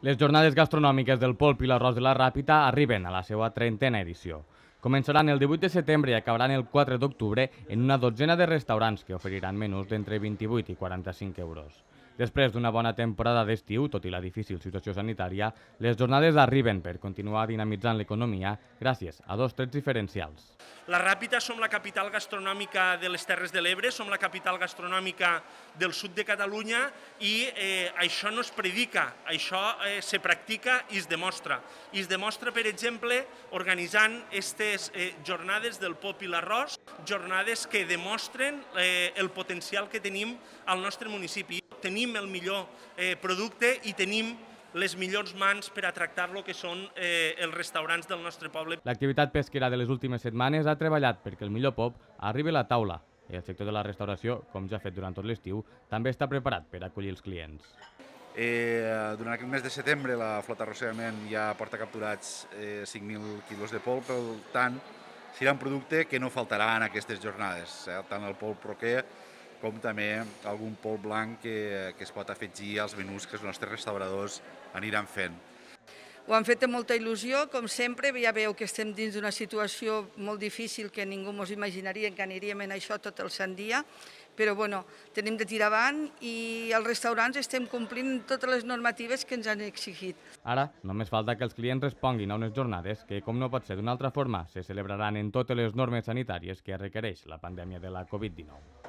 Les jornades gastronòmiques del polp i l'arròs de la Ràpita arriben a la seva 30a edició. Començaran el 18 de setembre i acabaran el 4 d'octubre en una dotzena de restaurants que oferiran menús d'entre 28 i 45 euros. Després d'una bona temporada d'estiu, tot i la difícil situació sanitària, les jornades arriben per continuar dinamitzant l'economia gràcies a dos trets diferencials. La Ràpita som la capital gastronòmica de les Terres de l'Ebre, som la capital gastronòmica del sud de Catalunya i això no es predica, això se practica i es demostra. I es demostra, per exemple, organitzant aquestes jornades del pop i l'arròs, jornades que demostren el potencial que tenim al nostre municipi. Tenim el millor producte i tenim les millors mans per a tractar lo que són els restaurants del nostre poble. L'activitat pesquera de les últimes setmanes ha treballat perquè el millor pop arribi a la taula. El sector de la restauració, com ja ha fet durant tot l'estiu, també està preparat per acollir els clients. Durant aquest mes de setembre la flota arrossegament ja porta capturats 5.000 quilos de polp, per tant, serà un producte que no faltarà en aquestes jornades, tant el polp roquer com també algun polp blanc que es pot afegir als menús que els nostres restauradors aniran fent. Ho han fet amb molta il·lusió, com sempre, ja veieu que estem dins d'una situació molt difícil que ningú ens imaginaria que aniríem en això tot el sant dia, però bueno, tenim de tirar avant i als restaurants estem complint totes les normatives que ens han exigit. Ara, només falta que els clients responguin a unes jornades que, com no pot ser d'una altra forma, se celebraran en totes les normes sanitàries que requereix la pandèmia de la Covid-19.